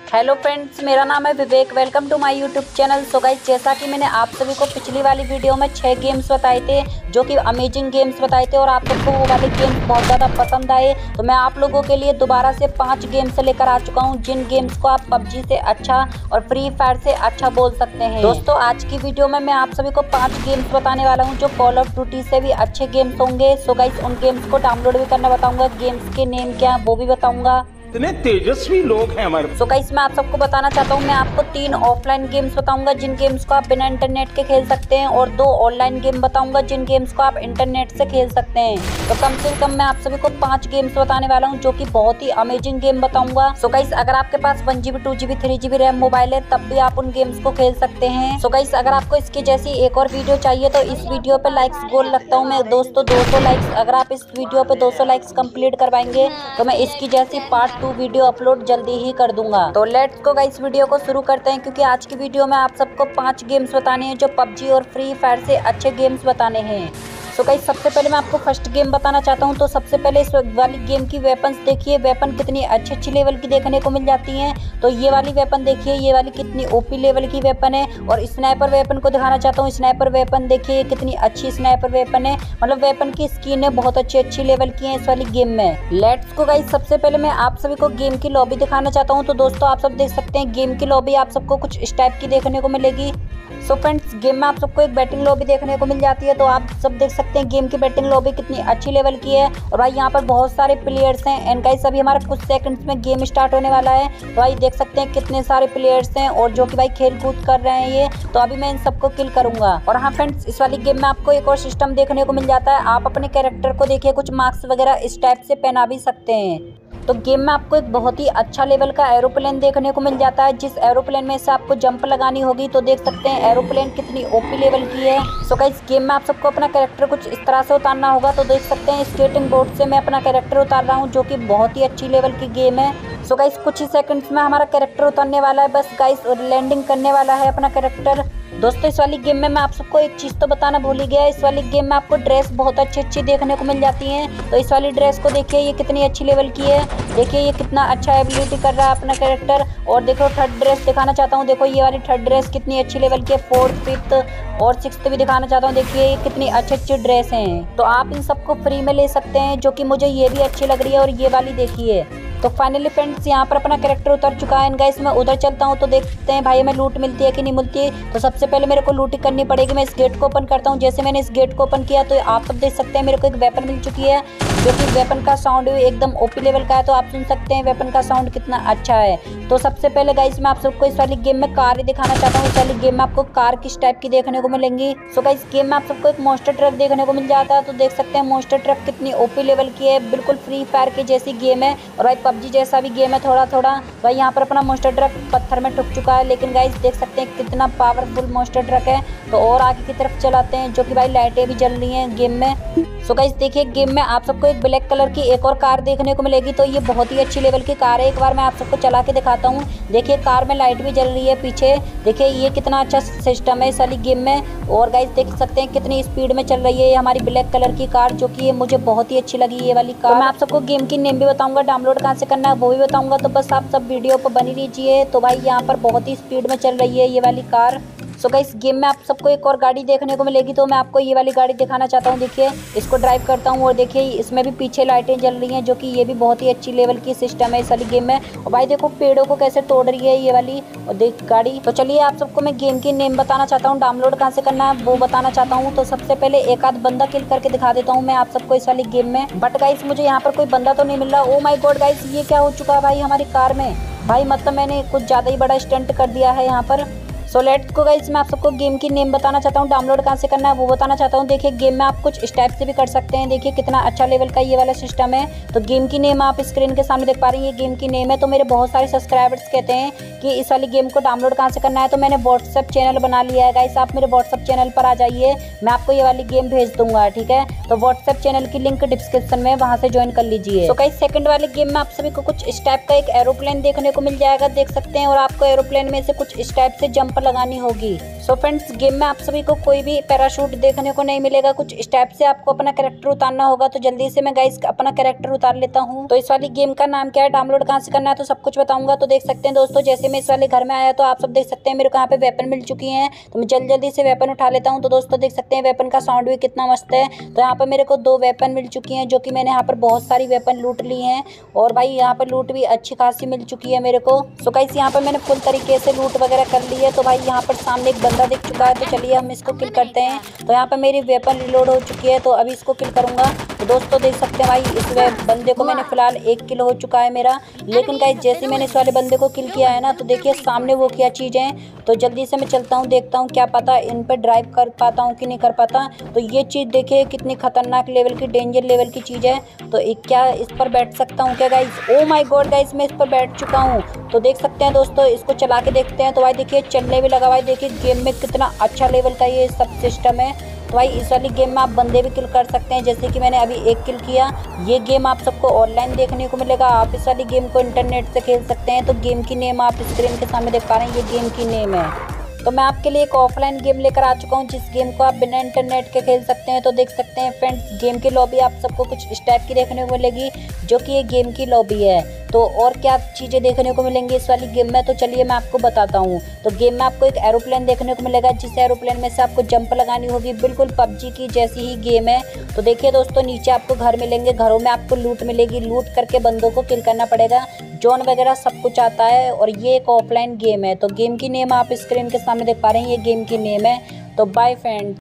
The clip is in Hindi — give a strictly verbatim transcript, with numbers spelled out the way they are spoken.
हेलो फ्रेंड्स, मेरा नाम है Vivek. Welcome to my YouTube channel. So guys, जैसा कि मैंने आप सभी को पिछली वाली वीडियो में छह गेम्स बताए थे जो कि अमेजिंग गेम्स बताए थे और आप सबको वो वाले गेम्स बहुत ज़्यादा पसंद आए, तो मैं आप लोगों के लिए दोबारा से पांच गेम्स लेकर आ चुका हूं जिन गेम्स को आप पबजी से अच्छा और फ्री फायर से अच्छा बोल सकते हैं। दोस्तों, आज की वीडियो में मैं आप सभी को पाँच गेम्स बताने वाला हूँ जो कॉल ऑफ ड्यूटी से भी अच्छे गेम्स होंगे। सो गाइस, उन गेम्स को डाउनलोड भी करना बताऊँगा, गेम्स के नेम क्या है वो भी बताऊँगा। इतने तेजस्वी लोग हैं हमारे। सो गाइस, मैं आप सबको बताना चाहता हूँ, मैं आपको तीन ऑफलाइन गेम्स बताऊंगा जिन गेम्स को आप बिना इंटरनेट के खेल सकते हैं और दो ऑनलाइन गेम बताऊंगा जिन गेम्स को आप इंटरनेट से खेल सकते हैं। तो कम से कम मैं आप सभी को पांच गेम्स बताने वाला हूँ जो कि बहुत ही अमेजिंग गेम बताऊंगा। सो गाइस, अगर आपके पास one GB two GB three GB RAM mobile है तब भी आप उन गेम्स को खेल सकते हैं। सो गाइस, अगर आपको इसकी जैसी एक और वीडियो चाहिए तो इस वीडियो पे लाइक्स गोल रखता हूँ मैं दोस्तों, दो सौ लाइक्स। अगर आप इस वीडियो पे दो सौ लाइक्स कंप्लीट करवाएंगे तो मैं इसकी जैसी पार्ट टू वीडियो अपलोड जल्दी ही कर दूंगा। तो लेट्स गो गाइस, वीडियो को शुरू करते हैं क्योंकि आज की वीडियो में आप सबको पांच गेम्स बताने हैं जो पबजी और फ्री फायर से अच्छे गेम्स बताने हैं। तो गाइस, सबसे पहले मैं आपको फर्स्ट गेम बताना चाहता हूं। तो सबसे पहले इस वाली गेम की वेपन्स देखिए, वेपन कितनी अच्छी अच्छी लेवल की देखने को मिल जाती हैं। तो ये वाली वेपन देखिए, ये वाली कितनी ओपी लेवल की वेपन है। और स्नाइपर वेपन को दिखाना चाहता हूँ। स्नाइपर वेपन देखिए कितनी अच्छी स्नाइपर वेपन है, मतलब वेपन की स्किन है बहुत अच्छी अच्छी लेवल की है इस वाली गेम में। लेट्स गो गाइस, सबसे पहले मैं आप सभी को गेम की लॉबी दिखाना चाहता हूँ। तो दोस्तों, आप सब देख सकते हैं गेम की लॉबी आप सबको कुछ इस टाइप की देखने को मिलेगी। सो फ्रेंड्स, गेम में आप सबको एक बैटिंग लॉबी देखने को मिल जाती है। तो आप सब देख सकते हैं गेम की बैटिंग लॉबी कितनी अच्छी लेवल की है। और भाई यहाँ पर बहुत सारे प्लेयर्स हैं एंड गाइस अभी हमारा कुछ सेकंड्स में गेम स्टार्ट होने वाला है। तो भाई देख सकते हैं कितने सारे प्लेयर्स हैं और जो कि भाई खेल कूद कर रहे हैं ये। तो अभी मैं इन सबको किल करूंगा। और हाँ फ्रेंड्स, इस वाली गेम में आपको एक और सिस्टम देखने को मिल जाता है। आप अपने कैरेक्टर को देखिए कुछ मार्क्स वगैरह इस टाइप से पहना भी सकते हैं। तो गेम में आपको एक बहुत ही अच्छा लेवल का एरोप्लेन देखने को मिल जाता है। जिस एरोप्लेन में से आपको जंप लगानी होगी तो देख सकते हैं एरोप्लेन कितनी ओपी लेवल की है। सो गाइस, गेम में आप सबको अपना कैरेक्टर कुछ इस तरह से उतारना होगा। तो देख सकते हैं स्केटिंग बोर्ड से मैं अपना कैरेक्टर उतार रहा हूँ जो कि बहुत ही अच्छी लेवल की गेम है। सो गाइस, कुछ ही सेकंड्स में हमारा कैरेक्टर उतरने वाला है बस गाइस, और लैंडिंग करने वाला है अपना कैरेक्टर। दोस्तों, इस वाली गेम में मैं आप सबको एक चीज़ तो बताना भूल ही गया। इस वाली गेम में आपको ड्रेस बहुत अच्छी अच्छी देखने को मिल जाती हैं। तो इस वाली ड्रेस को देखिए, ये कितनी अच्छी लेवल की है। देखिए ये कितना अच्छा एबिलिटी कर रहा है अपना कैरेक्टर। और देखो थर्ड ड्रेस दिखाना चाहता हूँ। देखो ये वाली थर्ड ड्रेस कितनी अच्छी लेवल की है। फोर्थ, फिफ्थ और सिक्स्थ भी दिखाना चाहता हूँ। देखिए ये कितनी अच्छी अच्छी ड्रेस हैं। तो आप इन सबको फ्री में ले सकते हैं जो कि मुझे ये भी अच्छी लग रही है। और ये वाली देखिए। तो फाइनली फ्रेंड्स, यहाँ पर अपना कैरेक्टर उतर चुका है। गाइस, मैं उधर चलता हूँ तो देखते हैं भाई हमें लूट मिलती है कि नहीं मिलती है। तो सबसे पहले मेरे को लूट करनी पड़ेगी। मैं इस गेट को ओपन करता हूँ। जैसे मैंने इस गेट को ओपन किया तो आप सब देख सकते हैं मेरे को एक वेपन मिल चुकी है जो कि वेपन का साउंड एकदम ओपी लेवल का है। तो आप सुन सकते हैं वेपन का साउंड कितना अच्छा है। तो सबसे पहले गाइस, मैं आप सबको इस वाली गेम में कार ही दिखाना चाहता हूँ। इस वाली गेम में आपको कार किस टाइप की देखने को मिलेंगी। सो गाइस, गेम में आप सबको एक मॉन्स्टर ट्रक देखने को मिल जाता है। तो देख सकते हैं मॉन्स्टर ट्रक कितनी ओपी लेवल की है, बिल्कुल फ्री फायर की जैसी गेम है। और भाई पबजी जैसा भी गेम है थोड़ा थोड़ा। भाई यहाँ पर अपना मॉन्स्टर ट्रक पत्थर में ठुक चुका है, लेकिन गाइस देख सकते हैं कितना पावरफुल मॉन्स्टर ट्रक है। तो और आगे की तरफ चलाते हैं जो कि भाई लाइटें भी जल रही हैं गेम में। सो गाइस देखिए, गेम में आप सबको एक ब्लैक कलर की एक और कार देखने को मिलेगी। तो ये बहुत ही अच्छी लेवल की कार है। एक बार मैं आप सबको चला के दिखाता हूँ। देखिए कार में लाइट भी जल रही है पीछे। देखिए ये कितना अच्छा सिस्टम है इस वाली गेम में। और गाइस देख सकते हैं कितनी स्पीड में चल रही है ये हमारी ब्लैक कलर की कार, जो कि ये मुझे बहुत ही अच्छी लगी ये वाली कार। तो मैं आप सबको गेम की नेम भी बताऊंगा, डाउनलोड कहाँ से करना है वो भी बताऊंगा। तो बस आप सब वीडियो पर बनी रहिए। तो भाई यहाँ पर बहुत ही स्पीड में चल रही है ये वाली कार। सो गाइस, गेम में आप सबको एक और गाड़ी देखने को मिलेगी। तो मैं आपको ये वाली गाड़ी दिखाना चाहता हूँ। देखिए इसको ड्राइव करता हूँ और देखिए इसमें भी पीछे लाइटें जल रही हैं जो कि ये भी बहुत ही अच्छी लेवल की सिस्टम है इस वाली गेम में। और भाई देखो पेड़ों को कैसे तोड़ रही है ये वाली और देख गाड़ी। तो चलिए आप सबको मैं गेम की नेम बताना चाहता हूँ, डाउनलोड कहाँ से करना है वो बताना चाहता हूँ। तो सबसे पहले एक आध बंदा किल करके दिखा देता हूँ मैं आप सबको इस वाली गेम में। बट गाइस मुझे यहाँ पर कोई बंदा तो नहीं मिल रहा। ओ माय गॉड गाइस, ये क्या हो चुका है भाई हमारी कार में। भाई मतलब मैंने कुछ ज़्यादा ही बड़ा स्टंट कर दिया है यहाँ पर। सो लेट्स गो गाइस, मैं आप सबको गेम की नेम बताना चाहता हूँ, डाउनलोड कहाँ से करना है वो बताना चाहता हूँ। देखिए गेम में आप कुछ इस टाइप से भी कर सकते हैं। देखिए कितना अच्छा लेवल का ये वाला सिस्टम है। तो गेम की नेम आप स्क्रीन के सामने देख पा रही हैं, ये गेम की नेम है। तो मेरे बहुत सारे सब्सक्राइबर्स कहते हैं कि इस वाली गेम को डाउनलोड कहाँ से करना है। तो मैंने व्हाट्सएप चैनल बना लिया है गाइस, आप मेरे व्हाट्सएप चैनल पर आ जाइए, मैं आपको ये वाली गेम भेज दूंगा, ठीक है। तो व्हाट्सएप चैनल की लिंक डिस्क्रिप्शन में, वहाँ से ज्वाइन कर लीजिए। तो गाइस सेकंड वाली गेम में आप सभी को कुछ इस टाइप का एक एरोप्लेन देखने को मिल जाएगा, देख सकते हैं। और आपको एरोप्लेन में से कुछ इस टाइप से जंप जंप लगानी होगी। सो फ्रेंड्स, गेम में आप सभी को कोई भी पैराशूट देखने को नहीं मिलेगा, कुछ स्टेप से आपको अपना कैरेक्टर उतारना होगा। तो जल्दी से मैं गाइस अपना कैरेक्टर उतार लेता हूँ। तो इस वाली गेम का नाम क्या है, डाउनलोड कहाँ से करना है, तो सब कुछ बताऊंगा। तो देख सकते हैं दोस्तों, जैसे मैं इस वाले घर में आया तो आप सब देख सकते हैं मेरे को यहाँ पे वेपन मिल चुकी है। तो मैं जल्दी जल्दी से वेपन उठा लेता हूँ। तो दोस्तों देख सकते हैं वेपन का साउंड भी कितना मस्त है। तो यहाँ पर मेरे को दो वेपन मिल चुकी हैं, जो कि मैंने यहाँ पर बहुत सारी वेपन लूट ली हैं। और भाई यहाँ पर लूट भी अच्छी खासी मिल चुकी है मेरे को। सो गाइस यहाँ पर मैंने फुल तरीके से लूट वगैरह कर ली है। तो भाई यहाँ पर सामने एक बंदा दिख चुका है, तो चलिए हम इसको किल करते हैं। तो यहाँ पर मेरी वेपन रिलोड हो चुकी है, तो अभी इसको किल करूंगा। तो दोस्तों देख सकते हैं भाई इस बंदे को मैंने फिलहाल एक किल हो चुका है मेरा। लेकिन गाइस जैसे मैंने इस वाले बंदे को किल किया है ना, तो देखिए सामने वो क्या चीज़ है। तो जल्दी से मैं चलता हूँ, देखता हूँ क्या पता इन पर ड्राइव कर पाता हूँ कि नहीं कर पाता। तो ये चीज़ देखिए कितनी खतरनाक लेवल की, डेंजर लेवल की चीज़ है। तो एक क्या इस पर बैठ सकता हूँ क्या guys? Oh my god guys, मैं इस पर बैठ चुका हूँ। तो देख सकते हैं दोस्तों, इसको चला के देखते हैं। तो भाई देखिए चलने भी लगा। भाई देखिए गेम में कितना अच्छा लेवल का ये सब सिस्टम है। तो भाई इस वाली गेम में आप बंदे भी किल कर सकते हैं, जैसे कि मैंने अभी एक किल किया। ये गेम आप सबको ऑनलाइन देखने को मिलेगा, आप इस वाली गेम को इंटरनेट से खेल सकते हैं। तो गेम की नेम आप स्क्रीन के सामने देख पा रहे हैं, ये गेम की नेम है। तो मैं आपके लिए एक ऑफलाइन गेम लेकर आ चुका हूँ, जिस गेम को आप बिना इंटरनेट के खेल सकते हैं। तो देख सकते हैं फ्रेंड्स, गेम की लॉबी आप सबको कुछ इस टाइप की देखने को मिलेगी, जो कि ये गेम की लॉबी है। तो और क्या चीज़ें देखने को मिलेंगी इस वाली गेम में, तो चलिए मैं आपको बताता हूँ। तो गेम में आपको एक एरोप्लेन देखने को मिलेगा, जिस एरोप्लेन में से आपको जंप लगानी होगी। बिल्कुल पबजी की जैसी ही गेम है। तो देखिए दोस्तों, नीचे आपको घर मिलेंगे, घरों में आपको लूट मिलेगी, लूट करके बंदों को किल करना पड़ेगा। जोन वगैरह सब कुछ आता है, और ये एक ऑफलाइन गेम है। तो गेम की नेम आप स्क्रीन के सामने देख पा रहे हैं, ये गेम की नेम है। तो बाय फ्रेंड।